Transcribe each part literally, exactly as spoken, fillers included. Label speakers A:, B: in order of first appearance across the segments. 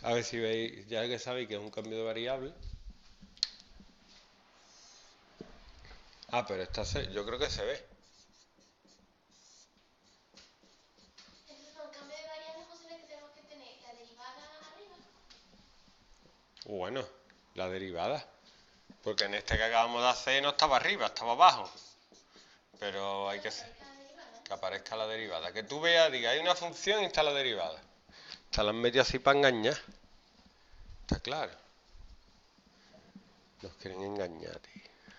A: A ver si veis, ya que sabéis que es un cambio de variable. Ah, pero esta se, yo creo que se ve.
B: Entonces, para un cambio de variable, José, que tenemos que tener la derivada arriba.
A: Bueno, la derivada. Porque en este que acabamos de hacer no estaba arriba, estaba abajo. Pero hay que, que aparezca la derivada. Que tú veas, diga, hay una función y está la derivada. Está las metido así para engañar. Está claro. Nos quieren engañar, tío.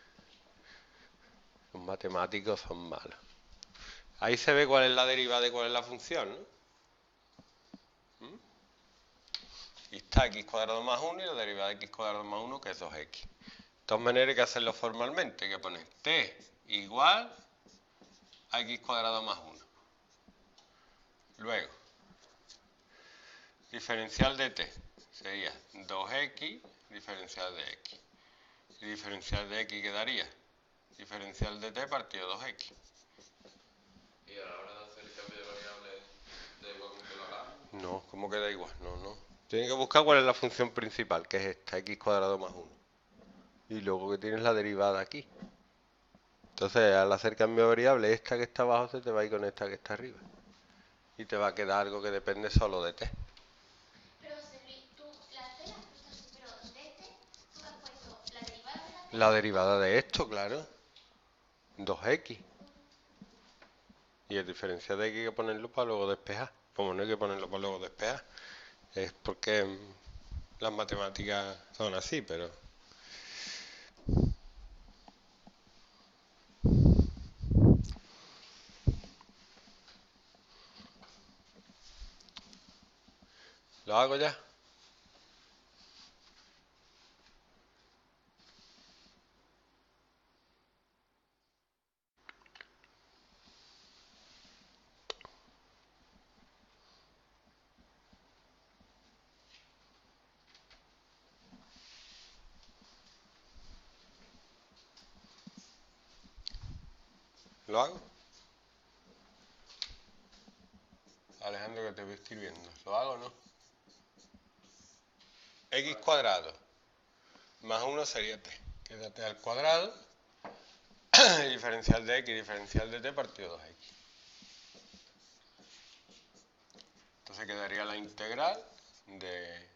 A: Los matemáticos son malos. Ahí se ve cuál es la derivada y cuál es la función, ¿no? ¿Mm? Y está x cuadrado más uno y la derivada de x cuadrado más uno, que es dos x. De todas maneras hay que hacerlo formalmente. Hay que poner t igual a x cuadrado más uno. Luego, diferencial de t sería dos x diferencial de x. Y diferencial de x quedaría diferencial de t partido dos x.
C: ¿Y a la hora de hacer el cambio de variable da igual con que lo hagamos?
A: No, ¿cómo que da igual? No, no. Tienes que buscar cuál es la función principal, que es esta, x cuadrado más uno. Y luego que tienes la derivada aquí. Entonces, al hacer cambio de variable, esta que está abajo se te va a ir con esta que está arriba. Y te va a quedar algo que depende solo de t.
B: Pero, José Luis, tú la t la has puesto así, pero de t, tú has puesto la derivada de la t.
A: La derivada de esto, claro. dos x. Y el diferencial de x hay que ponerlo para luego despejar. Como no hay que ponerlo para luego despejar, es porque las matemáticas son así, pero... ¿Lo hago ya? ¿Lo hago? Alejandro, que te voy escribiendo. ¿Lo hago o no? X cuadrado más uno sería t. Quédate al cuadrado. Diferencial de x, diferencial de t partido dos x. Entonces quedaría la integral de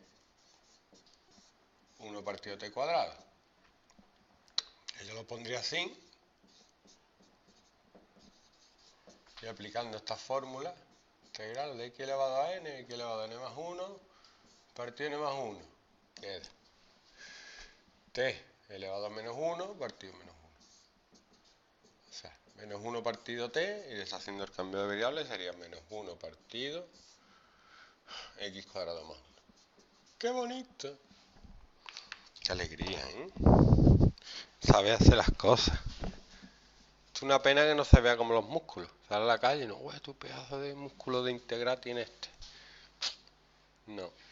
A: uno partido t cuadrado. Yo lo pondría así. Y aplicando esta fórmula, integral de x elevado a n, x elevado a n más uno, partido n más uno, queda t elevado a menos uno, partido menos uno. O sea, menos uno partido t, y deshaciendo el cambio de variables sería menos uno partido x cuadrado más uno. ¡Qué bonito! ¡Qué alegría, ¿eh? Sabe hacer las cosas. Es una pena que no se vea como los músculos. Sale a la calle y no, güey, tu pedazo de músculo de integral tiene este. No.